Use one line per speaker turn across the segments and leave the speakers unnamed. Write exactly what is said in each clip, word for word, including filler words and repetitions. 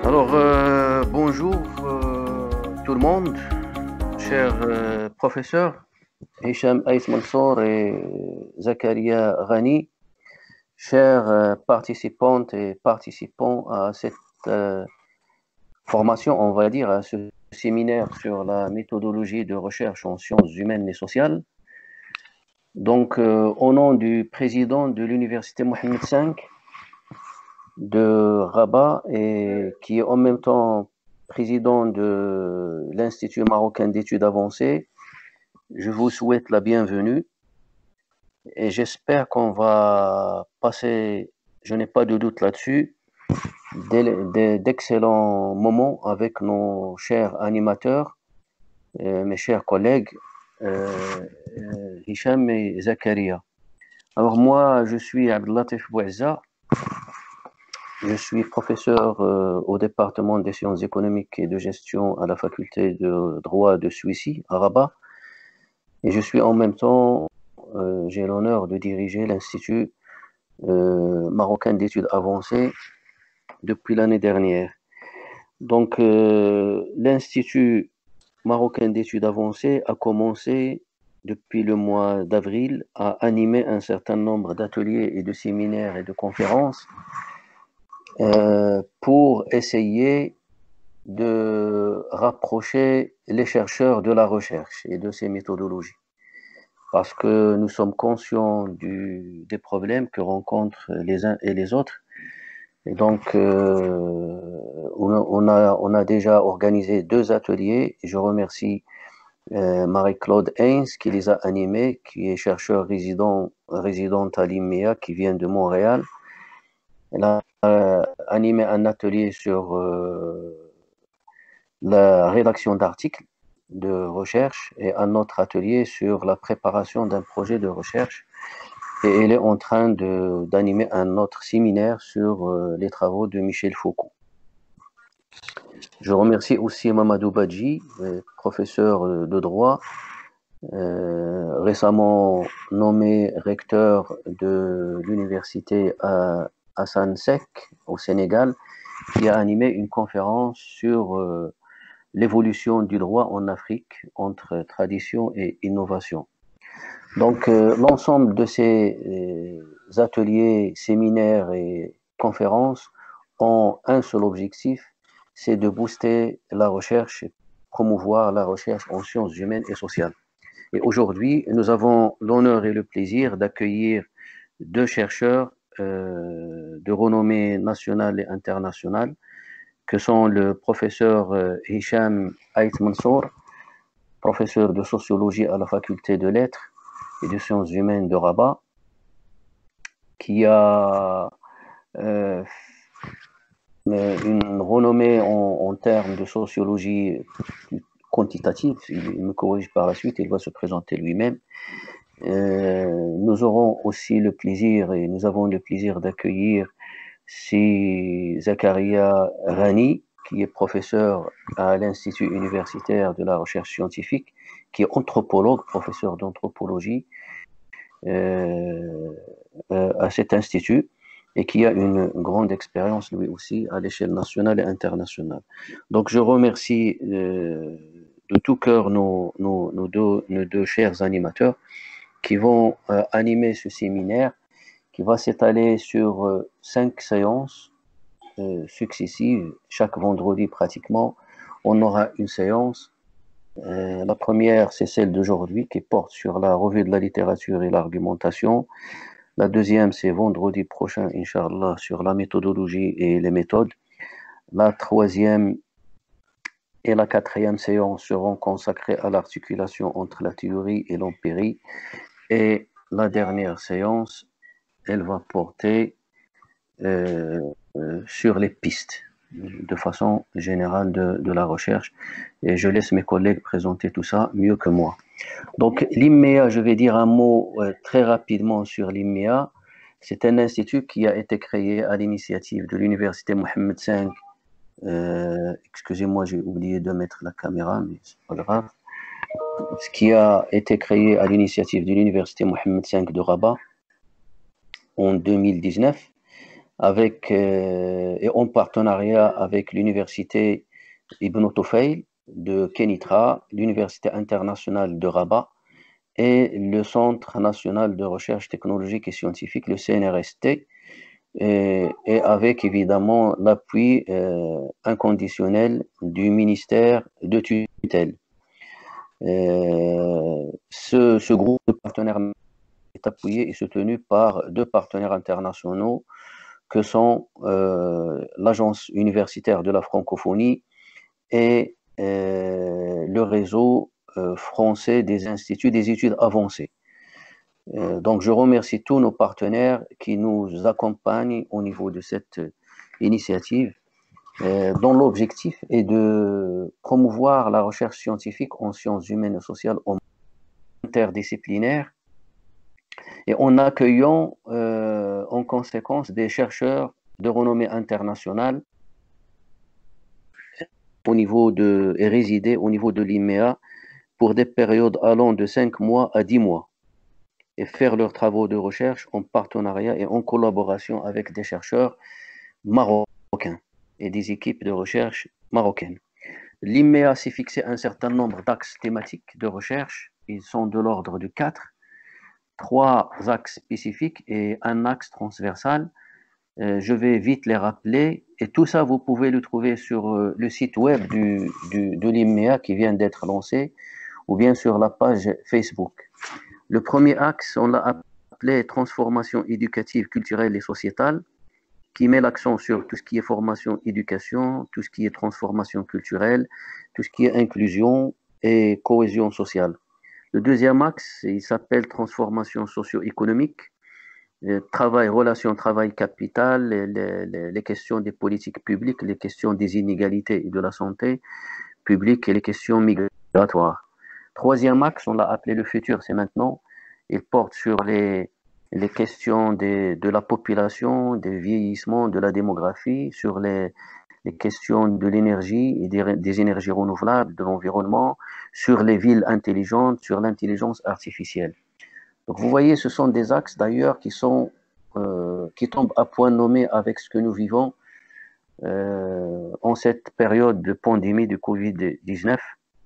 Alors, euh, bonjour euh, tout le monde, chers euh, professeurs, Hicham Aïs Mansour et Zakaria Rani, chers euh, participantes et participants à cette euh, formation, on va dire, à ce séminaire sur la méthodologie de recherche en sciences humaines et sociales. Donc, euh, au nom du président de l'Université Mohammed cinq de Rabat et qui est en même temps président de l'Institut marocain d'études avancées, je vous souhaite la bienvenue et j'espère qu'on va passer, je n'ai pas de doute là-dessus, d'excellents moments avec nos chers animateurs, euh, mes chers collègues, euh, euh, Hicham et Zakaria. Alors moi, je suis Abdelatif Bouazza. Je suis professeur euh, au département des sciences économiques et de gestion à la faculté de droit de Suissi, à Rabat. Et je suis en même temps, euh, j'ai l'honneur de diriger l'Institut euh, marocain d'études avancées depuis l'année dernière. Donc, euh, l'Institut marocain d'études avancées a commencé depuis le mois d'avril à animer un certain nombre d'ateliers et de séminaires et de conférences euh, pour essayer de rapprocher les chercheurs de la recherche et de ces méthodologies. Parce que nous sommes conscients du, des problèmes que rencontrent les uns et les autres. Et donc, euh, on, a, on a déjà organisé deux ateliers. Je remercie euh, Marie-Claude Haynes qui les a animés, qui est chercheur résident, résidente à l'I M E A, qui vient de Montréal. Elle a euh, animé un atelier sur euh, la rédaction d'articles de recherche et un autre atelier sur la préparation d'un projet de recherche. Et elle est en train d'animer un autre séminaire sur euh, les travaux de Michel Foucault. Je remercie aussi Mamadou Badji, euh, professeur de droit, euh, récemment nommé recteur de l'université à Hassan Sek au Sénégal, qui a animé une conférence sur euh, l'évolution du droit en Afrique entre tradition et innovation. Donc, euh, l'ensemble de ces euh, ateliers, séminaires et conférences ont un seul objectif, c'est de booster la recherche et promouvoir la recherche en sciences humaines et sociales. Et aujourd'hui, nous avons l'honneur et le plaisir d'accueillir deux chercheurs euh, de renommée nationale et internationale, que sont le professeur euh, Hicham Aït Mansour, professeur de sociologie à la faculté de lettres et de sciences humaines de Rabat, qui a euh, une renommée en, en termes de sociologie quantitative. Il me corrige par la suite, il va se présenter lui-même. Euh, nous aurons aussi le plaisir, et nous avons le plaisir d'accueillir si Zakaria Rani, qui est professeur à l'Institut universitaire de la recherche scientifique, qui est anthropologue, professeur d'anthropologie euh, euh, à cet institut et qui a une grande expérience lui aussi à l'échelle nationale et internationale. Donc je remercie euh, de tout cœur nos, nos, nos, deux, nos deux chers animateurs qui vont euh, animer ce séminaire qui va s'étaler sur euh, cinq séances euh, successives. Chaque vendredi pratiquement, on aura une séance. Euh, la première, c'est celle d'aujourd'hui qui porte sur la revue de la littérature et l'argumentation. La deuxième, c'est vendredi prochain, Inch'Allah, sur la méthodologie et les méthodes. La troisième et la quatrième séance seront consacrées à l'articulation entre la théorie et l'empirie. Et la dernière séance, elle va porter euh, euh, sur les pistes de façon générale de, de la recherche. Et je laisse mes collègues présenter tout ça mieux que moi. Donc l'I M E A, je vais dire un mot euh, très rapidement sur l'I M E A. C'est un institut qui a été créé à l'initiative de l'Université Mohammed cinq. Euh, excusez-moi, j'ai oublié de mettre la caméra, mais c'est pas grave. Ce qui a été créé à l'initiative de l'Université Mohammed cinq de Rabat en deux mille dix-neuf. avec, euh, et en partenariat avec l'université Ibn Tufayl de Kenitra, l'université internationale de Rabat et le Centre national de recherche technologique et scientifique, le C N R S T, et, et avec évidemment l'appui euh, inconditionnel du ministère de tutelle. Euh, ce, ce groupe de partenaires est appuyé et soutenu par deux partenaires internationaux que sont euh, l'Agence universitaire de la francophonie et euh, le réseau euh, français des instituts des études avancées. Euh, donc, je remercie tous nos partenaires qui nous accompagnent au niveau de cette initiative, euh, dont l'objectif est de promouvoir la recherche scientifique en sciences humaines et sociales interdisciplinaires et en accueillant euh, en conséquence des chercheurs de renommée internationale au niveau de, et résider au niveau de l'I M E A pour des périodes allant de cinq mois à dix mois et faire leurs travaux de recherche en partenariat et en collaboration avec des chercheurs marocains et des équipes de recherche marocaines. L'I M E A s'est fixé un certain nombre d'axes thématiques de recherche. Ils sont de l'ordre de quatre, trois axes spécifiques et un axe transversal. Euh, je vais vite les rappeler. Et tout ça, vous pouvez le trouver sur euh, le site web du, du, de l'I M E A qui vient d'être lancé ou bien sur la page Facebook. Le premier axe, on l'a appelé transformation éducative, culturelle et sociétale, qui met l'accent sur tout ce qui est formation, éducation, tout ce qui est transformation culturelle, tout ce qui est inclusion et cohésion sociale. Le deuxième axe, il s'appelle transformation socio-économique, travail, relation travail-capital, les, les, les questions des politiques publiques, les questions des inégalités et de la santé publique et les questions migratoires. Troisième axe, on l'a appelé le futur, c'est maintenant. Il porte sur les, les questions des, de la population, des vieillissements, de la démographie, sur les, les questions de l'énergie et des, des énergies renouvelables, de l'environnement, sur les villes intelligentes, sur l'intelligence artificielle. Donc vous voyez, ce sont des axes d'ailleurs qui sont euh, qui tombent à point nommé avec ce que nous vivons euh, en cette période de pandémie de Covid dix-neuf.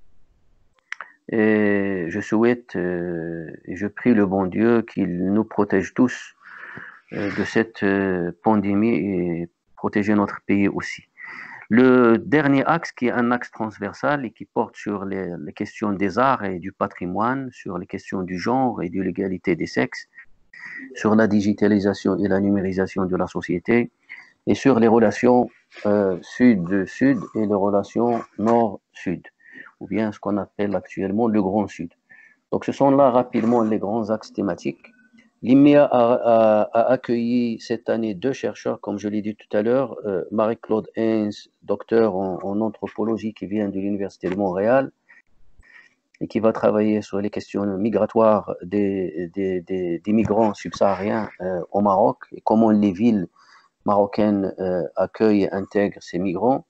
Et je souhaite euh, et je prie le bon Dieu qu'il nous protège tous euh, de cette euh, pandémie et protéger notre pays aussi. Le dernier axe, qui est un axe transversal et qui porte sur les, les questions des arts et du patrimoine, sur les questions du genre et de l'égalité des sexes, sur la digitalisation et la numérisation de la société, et sur les relations euh, sud-sud et les relations nord-sud, ou bien ce qu'on appelle actuellement le Grand Sud. Donc ce sont là rapidement les grands axes thématiques. L'I M E A a, a, a accueilli cette année deux chercheurs, comme je l'ai dit tout à l'heure, euh, Marie-Claude Haynes, docteur en, en anthropologie qui vient de l'Université de Montréal et qui va travailler sur les questions migratoires des, des, des, des migrants subsahariens euh, au Maroc et comment les villes marocaines euh, accueillent et intègrent ces migrants.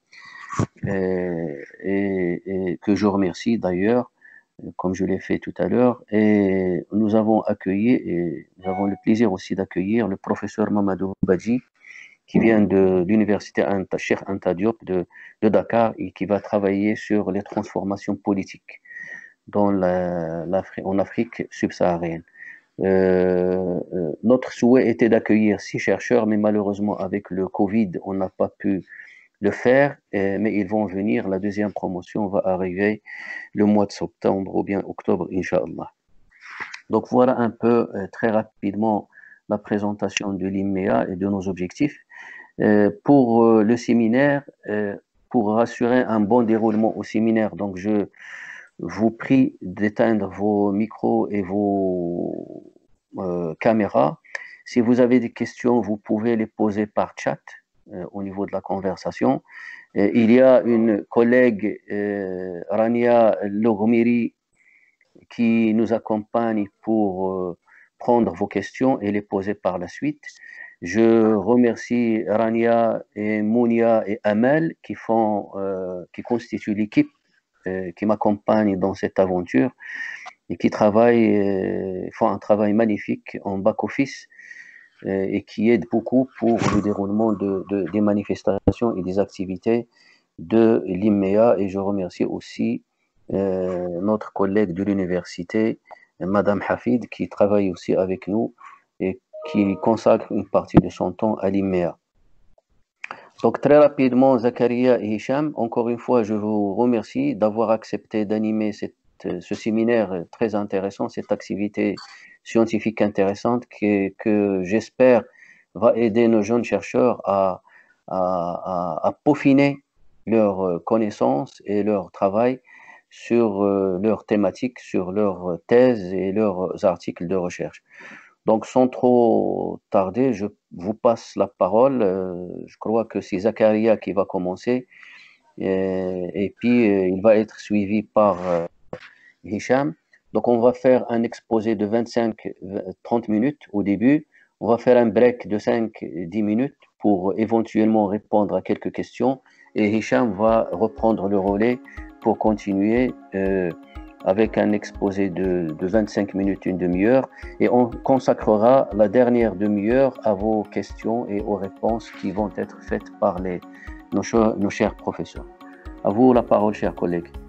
Et, et, et que je remercie d'ailleurs, comme je l'ai fait tout à l'heure. Et nous avons accueilli, et nous avons le plaisir aussi d'accueillir le professeur Mamadou Badji, qui vient de l'université Cheikh Anta Diop de, de Dakar et qui va travailler sur les transformations politiques dans la, en Afrique subsaharienne. Euh, euh, notre souhait était d'accueillir six chercheurs, mais malheureusement avec le Covid, on n'a pas pu le faire, euh, mais ils vont venir. La deuxième promotion va arriver le mois de septembre ou bien octobre, Inch'Allah. Donc voilà un peu euh, très rapidement la présentation de l'I M E A et de nos objectifs. Euh, pour euh, le séminaire, euh, pour assurer un bon déroulement au séminaire, donc je vous prie d'éteindre vos micros et vos euh, caméras. Si vous avez des questions, vous pouvez les poser par chat euh, au niveau de la conversation. Euh, il y a une collègue, euh, Rania Logomiri, qui nous accompagne pour euh, prendre vos questions et les poser par la suite. Je remercie Rania et Mounia et Amel qui font, euh, qui constituent l'équipe euh, qui m'accompagne dans cette aventure et qui travaillent, euh, font un travail magnifique en back-office et qui aide beaucoup pour le déroulement de, de, des manifestations et des activités de l'I M E A. Et je remercie aussi euh, notre collègue de l'université, Madame Hafid, qui travaille aussi avec nous et qui consacre une partie de son temps à l'I M E A. Donc très rapidement, Zakaria et Hicham, encore une fois, je vous remercie d'avoir accepté d'animer cette, ce séminaire très intéressant, cette activité scientifique intéressante que, que j'espère va aider nos jeunes chercheurs à, à, à, à peaufiner leurs connaissances et leur travail sur leurs thématiques, sur leurs thèses et leurs articles de recherche. Donc, sans trop tarder, je vous passe la parole. Euh, je crois que c'est Zakaria qui va commencer. Et, et puis, euh, il va être suivi par euh, Hicham. Donc, on va faire un exposé de vingt-cinq à trente minutes au début. On va faire un break de cinq à dix minutes pour éventuellement répondre à quelques questions. Et Hicham va reprendre le relais pour continuer euh, avec un exposé de, de vingt-cinq minutes, une demi-heure, et on consacrera la dernière demi-heure à vos questions et aux réponses qui vont être faites par les, nos, nos chers professeurs. À vous la parole, chers collègues.